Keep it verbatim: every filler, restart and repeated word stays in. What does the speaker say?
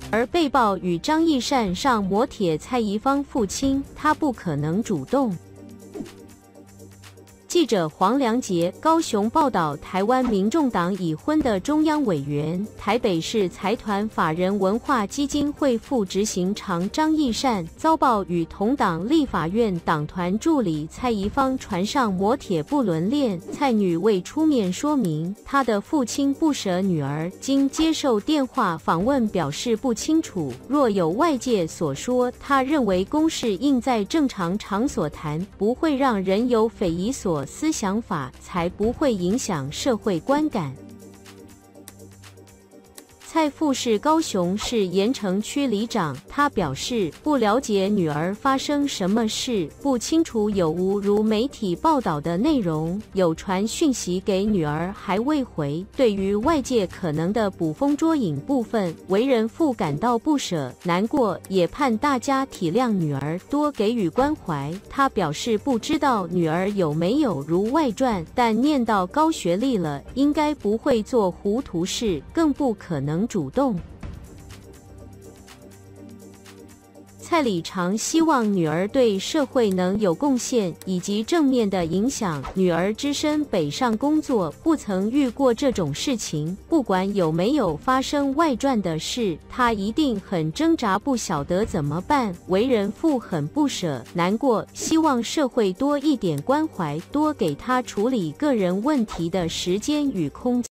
而被曝与张义善上摩铁蔡宜芳父亲，他不可能主动。记者黄良杰高雄报道，台湾民众党已婚的中央委员、台北市财团法人文化基金会副执行长张义善遭曝与同党立法院党团助理蔡宜芳船上摩铁不伦恋，蔡女未出面说明，她的父亲不舍女儿，经接受电话访问表示不清楚。若有外界所说，他认为公事应在正常场所谈，不会让人有匪夷所思想法，才不会影响社会观感。蔡父是高雄市盐城区里长，他表示不了解女儿发生什么事，不清楚有无如媒体报道的内容，有传讯息给女儿还未回。对于外界可能的捕风捉影部分，为人父感到不舍、难过，也盼大家体谅女儿，多给予关怀。他表示不知道女儿有没有如外传，但念到高学历了，应该不会做糊涂事，更不可能主动。蔡理常希望女儿对社会能有贡献以及正面的影响。女儿只身北上工作，不曾遇过这种事情，不管有没有发生外传的事，她一定很挣扎，不晓得怎么办。为人父很不舍、难过，希望社会多一点关怀，多给她处理个人问题的时间与空间。